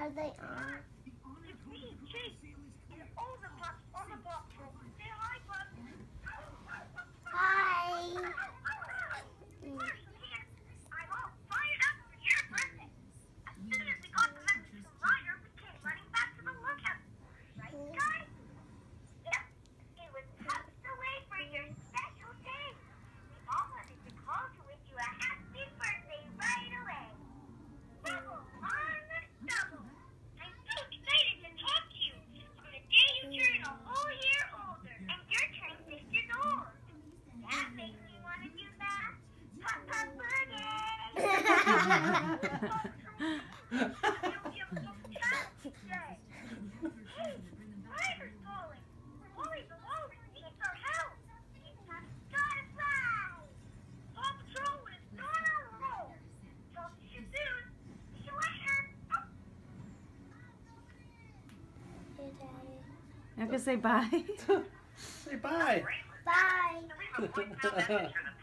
Are they on? Hi. You have to say bye. Say bye. Bye.